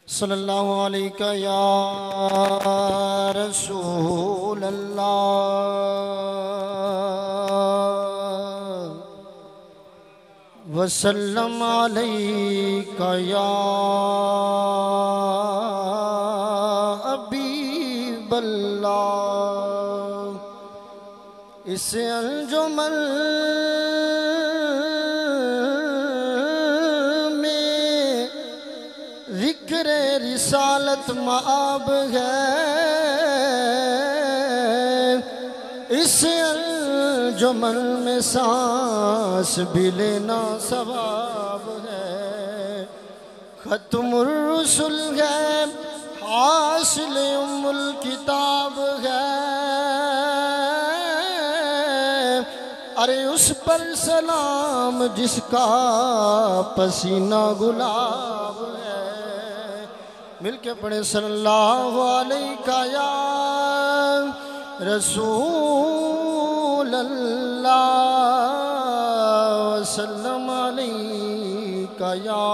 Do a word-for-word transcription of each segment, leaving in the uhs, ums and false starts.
صلی اللہ علیہ یا رسول اللہ وسلم علیہ یا حبیب اللہ۔ اس انجمن ذکر رسالت مآب ہے، اس انجمن میں سانس بھی لینا ثواب ہے۔ ختم الرسل ہے، حاصل ام الکتاب ہے، ارے اس پر سلام جس کا پسینہ گلاب ہے۔ مل کے پڑھیں صلی اللہ علیہ یا رسول اللہ وسلم علیہ یا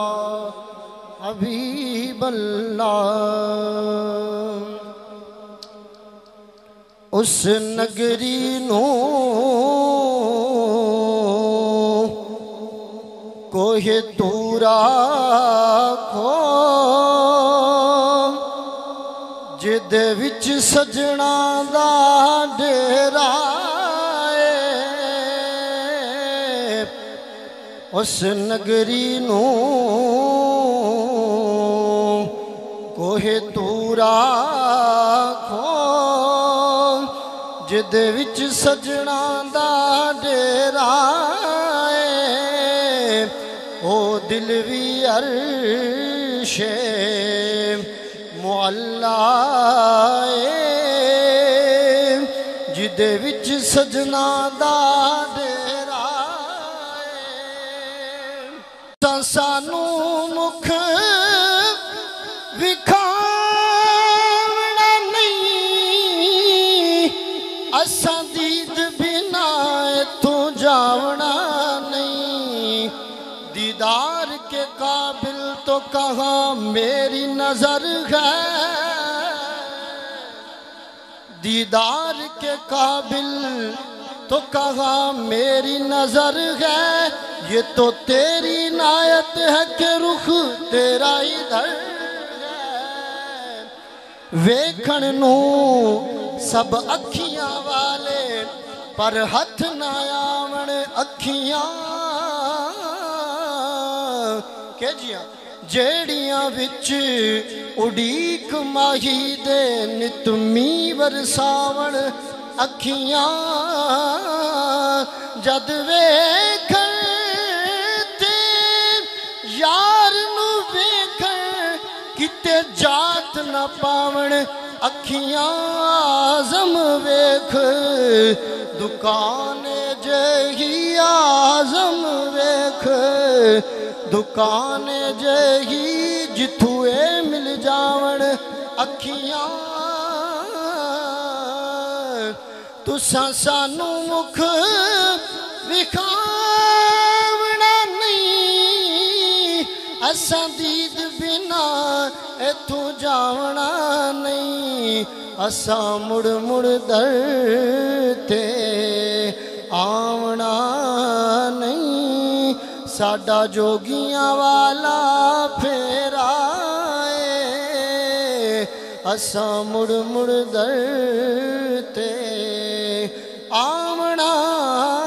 حبیب اللہ۔ اس نگری نو کوہ تورا کھو جدے وچ سجنا دا ڈیرا ہے، اس نگری نو کوہ تورا کھو جدے وچ سجنا دا ڈیرا ہے، او دل وی عرش معلا جدے وچ سجنا دا ڈیرا ہے۔ سانو مکھ وکھاونا نہیں، اساں دید بنا تو جاونا نہیں، دیدار کے قابل تو کہاں میری نظر ہے، دیدار کے قابل تو کہاں میری نظر ہے، یہ تو تیری عنایت ہے کہ رخ تیرا ادھر ہے۔ ویکھن نو سب اکھیاں والے پر ہتھ نہ آون اکھیاں کہ جیاں جیڑیاں وچ اڈیک ماہی دے نتمی ورساون اکھیاں، جد ویکھن تے یار نو ویکھن کتے جات نہ پاون اکھیاں، آزم ویکھ دکان جہی آزم ویکھ دکان جہی جتھوئے مل جاون اکھیاں، تساں سانو مکھ وکھاونا نہیں، اساں دید بنا ایتھوں جاونا نہیں، اساں مڑ مڑ در تے آونا نہیں، ساڈا جوگیاں والا پھیرا ہے، اساں مڑ مڑ در تے آونا